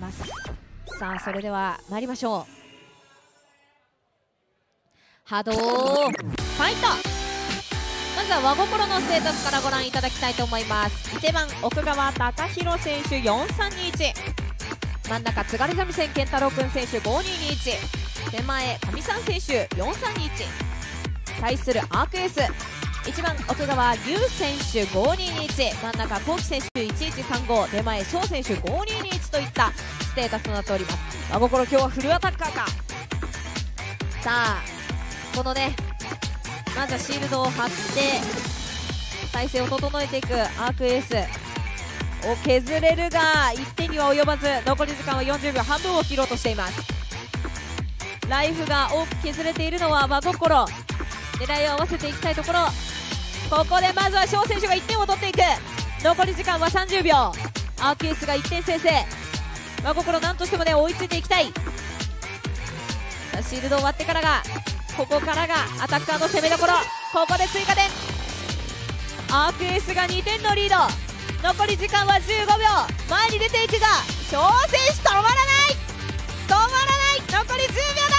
ます。さあそれでは参りましょう。波動ファイト。まずは和心のステータスからご覧いただきたいと思います。1番奥川貴弘選手4321、真ん中津軽三味線健太郎君選手5221、手前上さん選手4321、対するアークエース1番奥川優選手5221、真ん中幸喜選手1135、手前翔選手5221といったステータスとなっております。和心今日はフルアタッカーか。さあこのね、まずはシールドを張って体勢を整えていくアークエースを削れるが1点には及ばず、残り時間は40秒、半分を切ろうとしています。ライフが多く削れているのは和心、狙いを合わせていきたいところ。ここでまずは翔選手が1点を取っていく。残り時間は30秒、アークエースが1点先制。和心なんとしてもね追いついていきたい。さあシールドを割ってからが、ここからがアタッカーの攻めどころ。ここで追加点、アークエースが2点のリード。残り時間は15秒、前に出ていくが翔選手止まらない、止まらない。残り10秒だ。